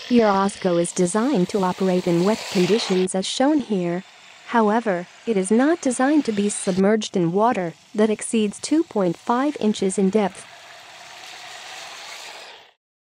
Your OSGO is designed to operate in wet conditions as shown here. However, it is not designed to be submerged in water that exceeds 2.5 inches in depth.